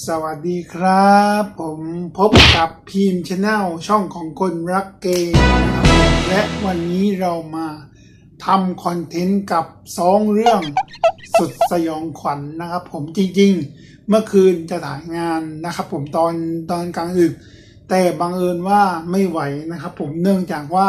สวัสดีครับ ผมพบกับพีมชาแนลช่องของคนรักเกมนะครับและวันนี้เรามาทำคอนเทนต์กับ2เรื่องสุดสยองขวัญ นะครับผมจริงๆเมื่อคืนจะถ่ายงานนะครับผมตอนกลางดึกแต่บังเอิญว่าไม่ไหวนะครับผมเนื่องจากว่า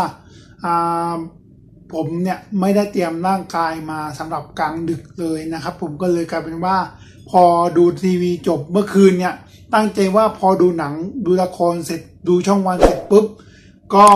ผมเนี่ยไม่ได้เตรียมร่างกายมาสำหรับกลางดึกเลยนะครับผมก็เลยกลายเป็นว่าพอดูทีวีจบเมื่อคืนเนี่ยตั้งใจว่าพอดูหนังดูละครเสร็จดูช่องวันเสร็จปุ๊บก็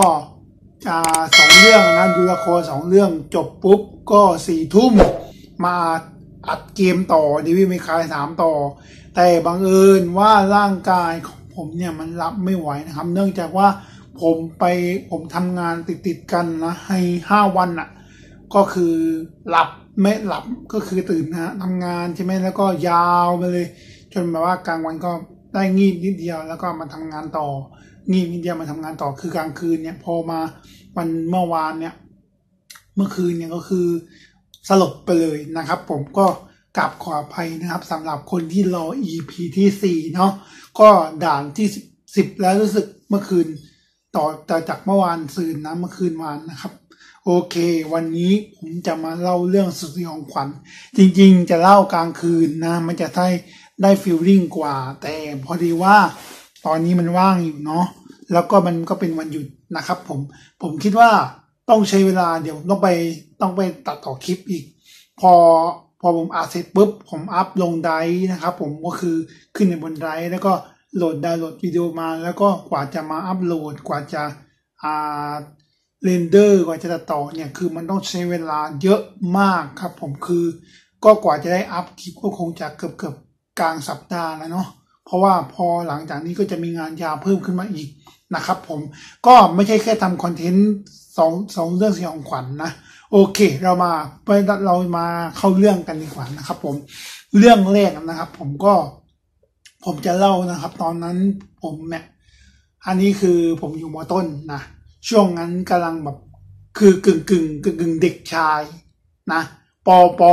2เรื่องนะดูละคร2เรื่องจบปุ๊บก็4 ทุ่มมาอัดเกมต่อดีวีเมคาย3ต่อแต่บังเอิญว่าร่างกายของผมเนี่ยมันรับไม่ไหวนะครับเนื่องจากว่าผมทำงานติดกันนะให้5 วันอ่ะก็คือหลับไม่หลับก็คือตื่นนะทำงานใช่ไหมแล้วก็ยาวไปเลยจนแบบว่ากลางวันก็ได้งีบนิดเดียวแล้วก็มาทำงานต่องีบนิดเดียวมาทำงานต่อคือกลางคืนเนี่ยพอมาวันเมื่อวานเนี่ยเมื่อคืนเนี่ยก็คือสลบไปเลยนะครับผมก็กราบขออภัยนะครับสำหรับคนที่รอ EP ที่4เนาะก็ด่านที่10แล้วรู้สึกเมื่อคืนต่อจากเมื่อวานซืนนะเมื่อคืนวานนะครับโอเควันนี้ผมจะมาเล่าเรื่องสุดสยองขวัญจริงๆจะเล่ากลางคืนนะมันจะได้ฟีลลิ่งกว่าแต่พอดีว่าตอนนี้มันว่างอยู่เนาะแล้วก็มันก็เป็นวันหยุดนะครับผมคิดว่าต้องใช้เวลาเดี๋ยวต้องไปตัดต่อคลิปอีกพอผมอัดเสร็จปุ๊บผมอัพลงไดรฟ์นะครับผมก็คือขึ้นในบนไดรฟ์แล้วก็โหลดดาวน์โหลดวิดีโอมาแล้วก็กว่าจะมาอัพโหลดกว่าจะเรนเดอร์กว่าจะตัดต่อเนี่ยคือมันต้องใช้เวลาเยอะมากครับผมคือก็กว่าจะได้อัพคลิปก็คงจะเกือบกลางสัปดาห์แล้วเนาะเพราะว่าพอหลังจากนี้ก็จะมีงานยาวเพิ่มขึ้นมาอีกนะครับผมก็ไม่ใช่แค่ทำคอนเทนต์สองเรื่องสยองขวัญ นะโอเคเรามาเข้าเรื่องกันดีกว่านะครับผมเรื่องแรกนะครับผมจะเล่านะครับตอนนั้นผมเนี่ยอันนี้คือผมอยู่ม.ต้นนะช่วงนั้นกำลังแบบคือกึ่งเด็กชายนะป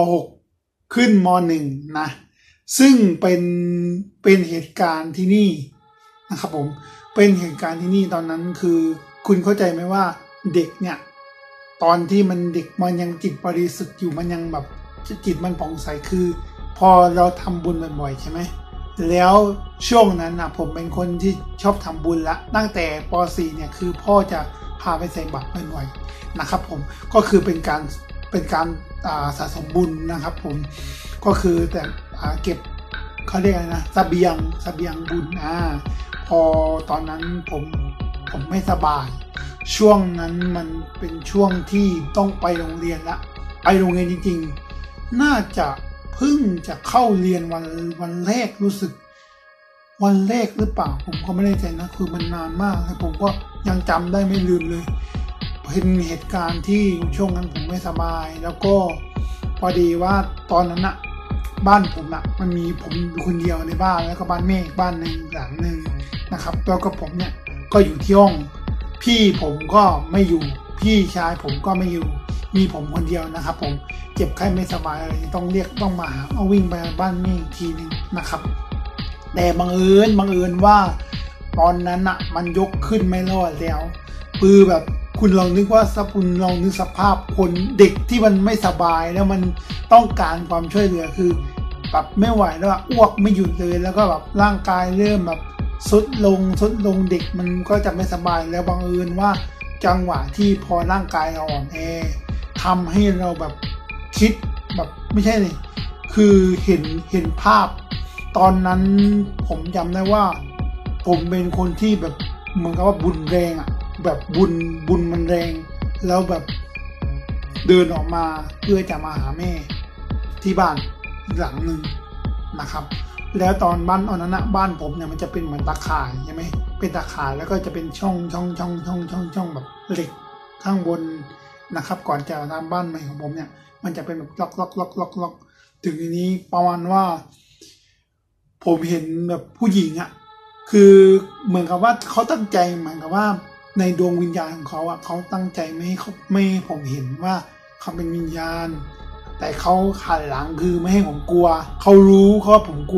.6 ขึ้นม.1 นะซึ่งเป็นเหตุการณ์ที่นี่นะครับผมเป็นเหตุการณ์ที่นี่ตอนนั้นคือคุณเข้าใจไหมว่าเด็กเนี่ยตอนที่มันเด็กมันยังจิตบริสุทธิ์อยู่มันยังแบบจิตมันผ่องใสคือพอเราทำบุญบ่อยๆใช่ไหมแล้วช่วงนั้นนะผมเป็นคนที่ชอบทำบุญละตั้งแต่ป.4 เนี่ยคือพ่อจะพาไปใส่บาตรบ่อยๆนะครับผมก็คือเป็นการสะสมบุญนะครับผมก็คือแต่เก็บเขาเรียกอะไรนะเสบียงบุญพอตอนนั้นผมไม่สบายช่วงนั้นมันเป็นช่วงที่ต้องไปโรงเรียนละไปโรงเรียนจริงๆน่าจะเพิ่งจะเข้าเรียนวันแรกรู้สึกวันแรกหรือเปล่าผมก็ไม่แน่ใจนะคือมันนานมากแต่ผมก็ยังจำได้ไม่ลืมเลยเป็นเหตุการณ์ที่ช่วงนั้นผมไม่สบายแล้วก็พอดีว่าตอนนั้นบ้านผมมันมีผมอยู่คนเดียวในบ้านแล้วก็บ้านแม่อีกบ้านหลังนึงนะครับแล้วก็ผมเนี่ยก็อยู่ที่ห้องพี่ผมก็ไม่อยู่พี่ชายผมก็ไม่อยู่มีผมคนเดียวนะครับผมเจ็บไข้ไม่สบายอะไรต้องมาหาเอาวิ่งไปบ้านแม่อีกทีนึงนะครับแต่บังเอิญว่าตอนนั้นมันยกขึ้นไม่รอดแล้วคือแบบคุณลองนึกว่าสภาพคนเด็กที่มันไม่สบายแล้วมันต้องการความช่วยเหลือคือแบบไม่ไหวแล้วอ้วกไม่หยุดเลยแล้วก็แบบร่างกายเริ่มแบบทรุดลงเด็กมันก็จะไม่สบายแล้วบังเอิญว่าจังหวะที่พอร่างกายเราอ่อนแอทำให้เราแบบคิดแบบไม่ใช่เลยคือเห็นภาพตอนนั้นผมจำได้ว่าผมเป็นคนที่แบบเหมือนกับว่าบุญแรงแบบบุญมันแรงแล้วแบบเดินออกมาเพื่อจะมาหาแม่ที่บ้านหลังนึงนะครับแล้วตอนบ้านนั้นบ้านผมเนี่ยมันจะเป็นเหมือนตาข่ายใช่ไหมเป็นตาข่ายแล้วก็จะเป็นช่องแบบเหล็กข้างบนนะครับก่อนจะทำบ้านใหม่ของผมเนี่ยมันจะเป็นแบบล็อกถึงทีนี้ประมาณว่าผมเห็นแบบผู้หญิงคือเหมือนกับว่าเขาตั้งใจเหมือนกับว่าในดวงวิญญาณของเขาเขาตั้งใจไม่ให้ผมเห็นว่าเขาเป็นวิญญาณแต่เขาหันหลังคือไม่ให้ผมกลัวเขารู้ว่าผมกลัว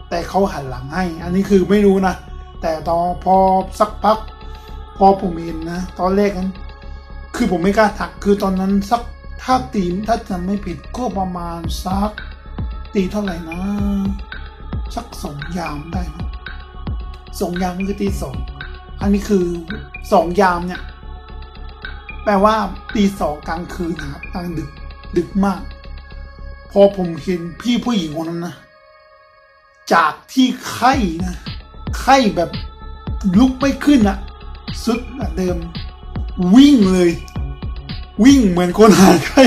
แต่เขาหันหลังให้อันนี้คือไม่รู้นะแต่ตอนพอสักพักพอผมเห็นนะตอนแรกนั้นคือผมไม่กล้าทักคือตอนนั้นสักถ้าจำไม่ผิดก็ประมาณสักตีเท่าไหร่นะสัก2 ยามได้มั้ง2 ยามคือตี 2อันนี้คือ2 ยามเนี่ยแปลว่าตี 2กลางคืนนะครับกลางดึกมากพอผมเห็นพี่ผู้หญิงคนนั้นนะจากที่ไข้นะไข้แบบลุกไม่ขึ้นอะสุดเดิมวิ่งเลยวิ่งเหมือนคนหายไข้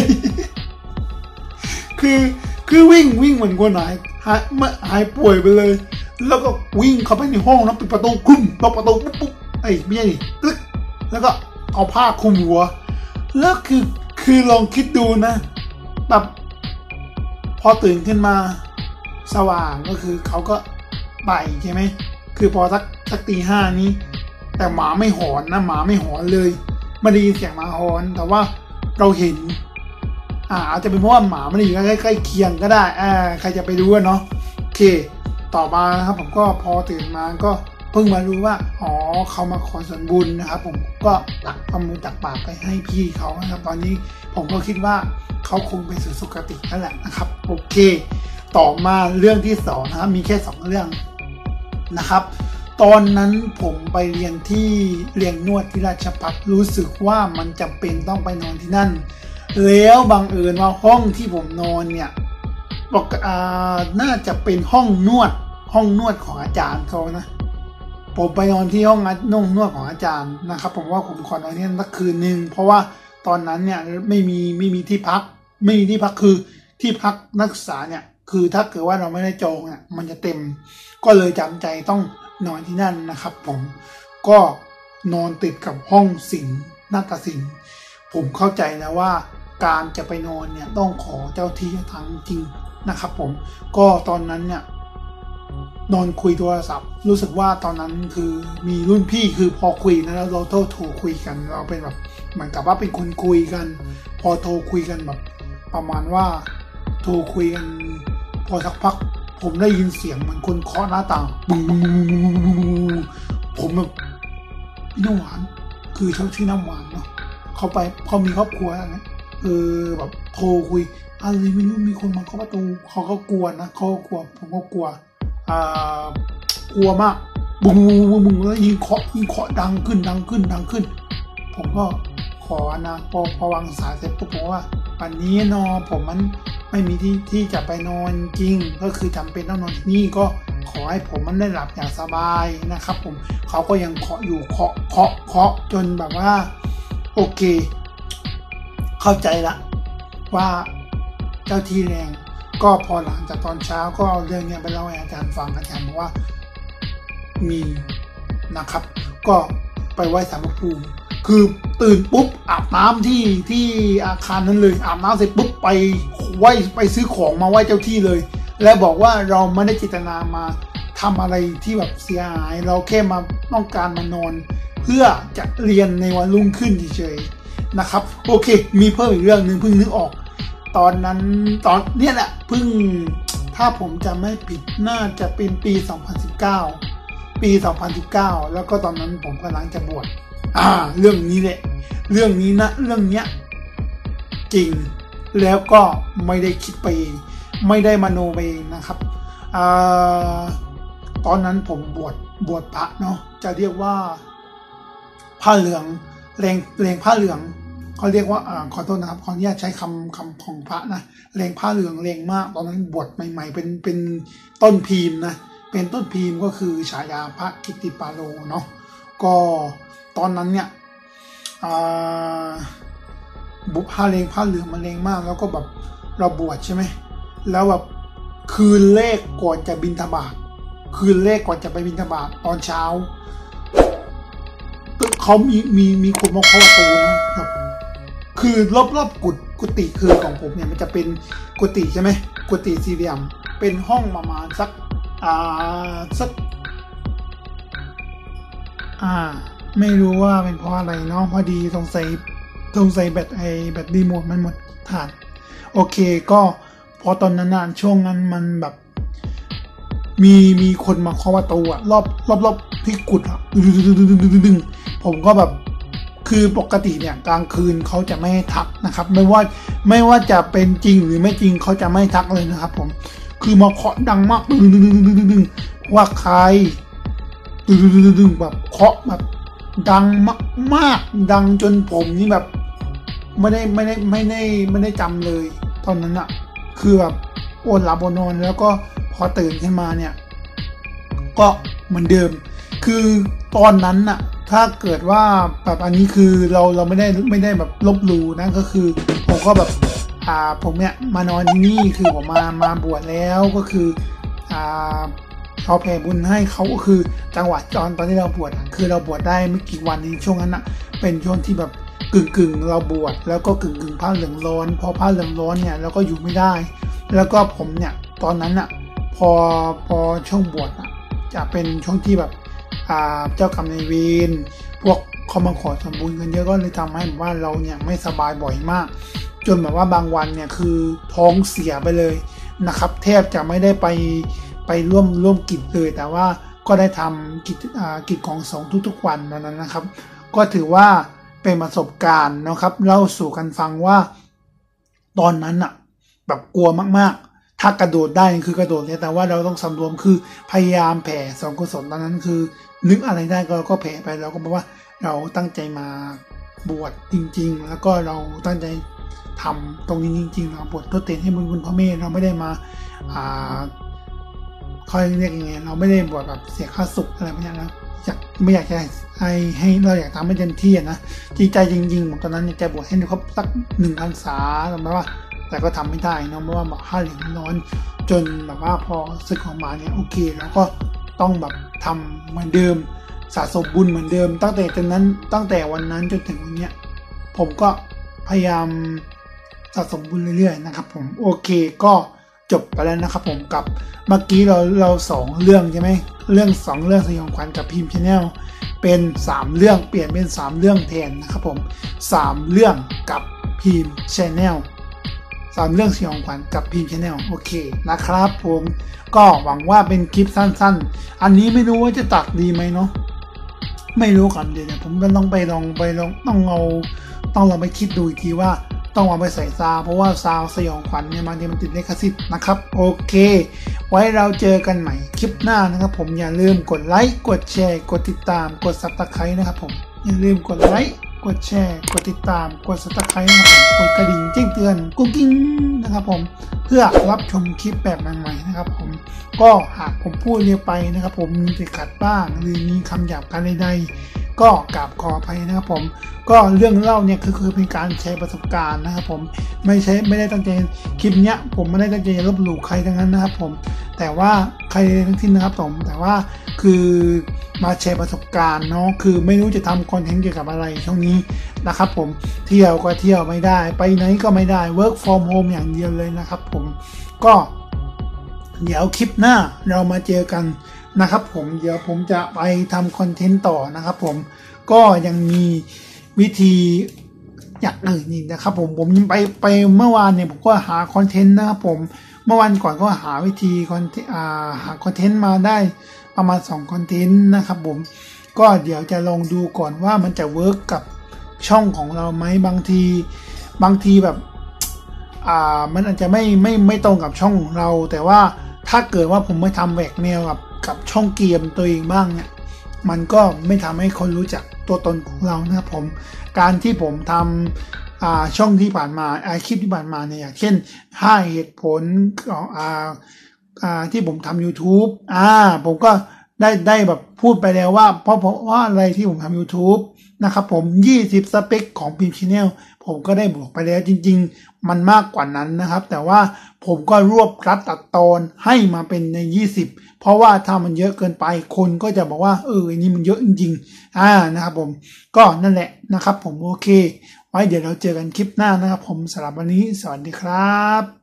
คือวิ่งเหมือนคนหายป่วยไปเลยแล้วก็วิ่งเข้าไปในห้องแล้วปิดประตูคลุ้มล็อกประตูปุ๊บไม่ใช่ตึ๊กแล้วก็เอาผ้าคลุมหัวแล้วคือลองคิดดูนะแบบพอตื่นขึ้นมาสว่างก็คือเขาก็ไปใช่ไหมคือพอสักตี 5นี้แต่หมาไม่หอนนะหมาไม่หอนเลยไม่ได้ยินเสียงหมาหอนแต่ว่าเราเห็นอาจจะเป็นเพราะว่าหมาไม่ได้อยู่ใกล้เคียงก็ได้ใครจะไปรู้เนาะโอเคต่อมานะครับผมก็พอตื่นมาก็เพิ่งมารู้ว่าเขามาขอส่วนบุญนะครับผมก็ตักเอามือตักปากไปให้พี่เขานะครับตอนนี้ผมก็คิดว่าเขาคงไปสู่สุคตินั่นแหละนะครับโอเคต่อมาเรื่องที่2นะครับมีแค่2เรื่องนะครับตอนนั้นผมไปเรียนนวดที่ราชภัฏรู้สึกว่ามันจำเป็นต้องไปนอนที่นั่นแล้วบังเอิญว่าห้องที่ผมนอนเนี่ยน่าจะเป็นห้องนวดของอาจารย์เขานะผมไปนอนที่ห้องนวดของอาจารย์นะครับผมว่าผมขอนอนที่นั่นสักคืนนึงเพราะว่าตอนนั้นเนี่ยไม่มีที่พักคือที่พักนักศึกษาเนี่ยคือถ้าเกิดว่าเราไม่ได้จองเนี่ยมันจะเต็มก็เลยจำใจต้องนอนที่นั่นนะครับผมก็นอนติดกับห้องศิลป์นาฏศิลป์ผมเข้าใจนะว่าการจะไปนอนเนี่ยต้องขอเจ้าที่เจ้าทางจริงนะครับผมก็ตอนนั้นเนี่ยนอนคุยโทรศัพท์รู้สึกว่าตอนนั้นคือมีรุ่นพี่คือพอคุยนะแล้วเราโทรคุยกันเราเป็นแบบเหมือนกับว่าเป็นคนคุยกันพอโทรคุยกันแบบประมาณว่าโทรคุยกันพอสักพักผมได้ยินเสียงเหมือนคนเคาะหน้าต่างบึ้งผมแบบพี่น้ำหวานคือเขาชื่อน้ำหวานเนาะเขามีครอบครัวอะไรแบบโทรคุยอะไรไม่รู้มีคนมาเคาะประตูเขาก็กลัวนะเขาก็กลัวผมก็กลัวกลัวมากบึ้งแล้วยิงเคาะดังขึ้นผมก็ขอนะพอวางสายเสร็จปุ๊บผมว่าวันนี้นอนผมมันไม่มีที่จะไปนอนจริงก็คือจำเป็นต้องนอนที่นี่ก็ขอให้ผมมันได้หลับอย่างสบายนะครับผมเขาก็ยังเคาะอยู่เคาะจนแบบว่าโอเคเข้าใจละว่าเจ้าที่แรงก็พอหลังจากตอนเช้าก็เอาเรื่องนี้ไปเล่าให้อาจารย์ฟังอาจารย์บอกว่ามีนะครับก็ไปไหว้ศาลพระภูมิคือตื่นปุ๊บอาบน้ำที่อาคารนั้นเลยอาบน้ำเสร็จปุ๊บไปซื้อของมาไหว้เจ้าที่เลยและบอกว่าเราไม่ได้เจตนามาทำอะไรที่แบบเสียหายเราแค่มาต้องการมานอนเพื่อจะเรียนในวันรุ่งขึ้นเฉยๆนะครับโอเคมีเพิ่มอีกเรื่องนึงเพิ่งนึกออกตอนเนี้ยแหละเพิ่งถ้าผมจำไม่ผิดน่าจะเป็นปี 2019 แล้วก็ตอนนั้นผมกำลังจะบวชเรื่องนี้แหละเรื่องนี้นะเรื่องเนี้ยจริงแล้วก็ไม่ได้คิดไปเองไม่ได้มโนไปเองนะครับตอนนั้นผมบวชพระเนาะจะเรียกว่าผ้าเหลืองแรงผ้าเหลืองเขาเรียกว่าขอโทษนะครับขออนุญาตใช้คำของพระนะแรงผ้าเหลืองแรงมากตอนนั้นบวชใหม่ๆเป็นต้นพีมนะเป็นต้นพีมก็คือฉายาพระกิตติปาโลเนาะก็ตอนนั้นเนี่ยผ้าเหลืองมันแรงมากแล้วก็แบบเราบวชใช่ไหมแล้วแบบคืนเลขก่อนจะบิณฑบาตตอนเช้าเขามีคนมาเคาะประตูนะแบบคือรอบกุฏิคือของผมเนี่ยมันจะเป็นกุฏิใช่ไหมกุฏิสี่เหลี่ยมเป็นห้องประมาณสักไม่รู้ว่าเป็นเพราะอะไรเนาะพอดีสงสัยแบตรีโมทมันหมดถ่านโอเคก็พอตอนนั้นช่วงนั้นมันแบบมีคนมาเคาะประตูอะรอบที่กุดอะดึงผมก็แบบคือปกติเนี่ยกลางคืนเขาจะไม่ให้ทักนะครับไม่ว่าจะเป็นจริงหรือไม่จริงเขาจะไม่ทักเลยนะครับผมคือมาเคาะดังมากดึงว่าใครดึงแบบเคาะแบบดังมากดังจนผมนี่แบบไม่ได้จำเลยตอนนั้นอะคือแบบอดหลับอดนอนแล้วก็พอตื่นขึ้นมาเนี่ยก็เหมือนเดิมคือตอนนั้นน่ะถ้าเกิดว่าแบบอันนี้คือเราไม่ได้แบบลบหลู่นะก็คือผมก็แบบผมเนี่ยมานอนที่นี่คือผมมาบวชแล้วก็คือเขาแผ่บุญให้เขาก็คือจังหวะตอนที่เราบวชคือเราบวชได้ไม่กี่วันนี้ช่วงนั้นน่ะเป็นช่วงที่แบบกึ่งเราบวชแล้วก็กึ่งผ้าเหลืองร้อนพอผ้าเหลืองร้อนเนี่ยเราก็อยู่ไม่ได้แล้วก็ผมเนี่ยตอนนั้นน่ะพอช่วงบวชจะเป็นช่วงที่แบบเจ้ากรรมนายเวรพวกเขามาขอสมบูรณ์กันเยอะก็เลยทำให้แบบว่าเราเนี่ยไม่สบายบ่อยมากจนแบบว่าบางวันเนี่ยคือท้องเสียไปเลยนะครับแทบจะไม่ได้ไปร่วมกิจเลยแต่ว่าก็ได้ทำกิจของสงฆ์ทุกๆวันนั้นนะครับก็ถือว่าเป็นประสบการณ์นะครับเล่าสู่กันฟังว่าตอนนั้นอะแบบกลัวมากๆถ้ากระโดดได้คือกระโดดเลยแต่ว่าเราต้องสำรวมคือพยายามแผ่ส่วนกุศลตอนนั้นคือนึกอะไรได้ก็แผ่ไปแล้วก็บอกว่าเราตั้งใจมาบวชจริงๆแล้วก็เราตั้งใจทำตรงนี้จริงๆเราบวชทดแทนให้บุญคุณพ่อแม่เราไม่ได้มาเขาเรียกยังไงเราไม่ได้บวชแบบเสียค่าสุขอะไรแบบนี้นะไม่อยากจะให้เราอยากทำให้เต็มที่นะจริงใจจริงๆตอนนั้นจะบวชให้ครบสัก1 พรรษาแต่ว่าแต่ก็ทำไม่ได้นะเพราะว่าผ้าเหลืองร้อนจนแบบว่าพอศึกออกมาเนี่ยโอเคแล้วก็ต้องแบบทำเหมือนเดิมสะสมบุญเหมือนเดิมตั้งแต่วันนั้นจนถึงวันนี้ผมก็พยายามสะสมบุญเรื่อยๆนะครับผมโอเคก็จบไปแล้วนะครับผมกับเมื่อกี้เรา2 เรื่องใช่ไหมเรื่อง2 เรื่องสยองขวัญกับพิมพ์ Channel เป็น3 เรื่องเปลี่ยนเป็น3 เรื่องแทนนะครับผม3 เรื่องกับพิมพ์ Channel 3 เรื่องสยองขวัญกับพิมพ์ Channel โอเคนะครับผมก็หวังว่าเป็นคลิปสั้นๆอันนี้ไม่รู้ว่าจะตัดดีไหมเนาะไม่รู้กันเดี๋ยวผมต้องไปลองต้องลองไปคิดดูอีกทีว่าต้องเอาไปใส่ซาวเพราะว่าซาวสยองขวัญเนี่ยบางทีมันติดลิขสิทธิ์นะครับโอเคไว้เราเจอกันใหม่คลิปหน้านะครับผมอย่าลืมกดไลค์กดแชร์กดติดตามกด Subscribe นะครับผมอย่าลืมกดไลค์กดแชร์กดติดตามกด Subscribe นะครับกดกระดิ่งแจ้งเตือนกุ๊กกิ้งนะครับผมเพื่อรับชมคลิปแบบใหม่ๆนะครับผมก็หากผมพูดเร็วไปนะครับผมมีติดขัดบ้างหรือมีคำหยาบคายใดๆก็กราบขออภัยนะครับผมก็เรื่องเล่าเนี่ยคือเป็นการแชร์ประสบการณ์นะครับผมไม่ได้ตั้งใจคลิปเนี้ยผมไม่ได้ตั้งใจลบหลู่ใครทั้งนั้นนะครับผมแต่ว่าใครทั้งสิ้นนะครับผมแต่ว่าคือมาแชร์ประสบการณ์เนาะคือไม่รู้จะทำคอนเทนต์เกี่ยวกับอะไรช่วงนี้นะครับผมเที่ยวก็เที่ยวไม่ได้ไปไหนก็ไม่ได้ work from home อย่างเดียวเลยนะครับผมก็เดี๋ยวคลิปหน้าเรามาเจอกันนะครับผมเดี๋ยวผมจะไปทำคอนเทนต์ต่อนะครับผมก็ยังมีวิธีอย่างอื่นนี่นะครับผมยังไปเมื่อวานเนี่ยผมก็หาคอนเทนต์นะครับผมเมื่อวันก่อนก็หาวิธีหาคอนเทนต์มาได้ประมาณ2 คอนเทนต์นะครับผมก็เดี๋ยวจะลองดูก่อนว่ามันจะเวิร์กกับช่องของเราไหมบางทีแบบมันอาจจะไม่ตรงกับช่องของเราแต่ว่าถ้าเกิดว่าผมไม่ทำแหวกแนวกับช่องเกมตัวเองบ้างเนี่ยมันก็ไม่ทำให้คนรู้จักตัวตนของเรานะครับผมการที่ผมทำช่องที่ผ่านมาคลิปที่ผ่านมาเนี่ยอย่างเช่น5 เหตุผลของที่ผมทำ YouTube ผมก็ได้แบบพูดไปแล้วว่าเพราะอะไรที่ผมทำ YouTube นะครับผม20 สเปคของพิมพ์ Channel ผมก็ได้บอกไปแล้วจริงๆมันมากกว่านั้นนะครับแต่ว่าผมก็รวบรัดตัดตอนให้มาเป็นใน20เพราะว่าถ้ามันเยอะเกินไปคนก็จะบอกว่าอันนี้มันเยอะจริงๆนะครับผมก็นั่นแหละนะครับผมโอเคไว้เดี๋ยวเราเจอกันคลิปหน้านะครับผมสำหรับวันนี้สวัสดีครับ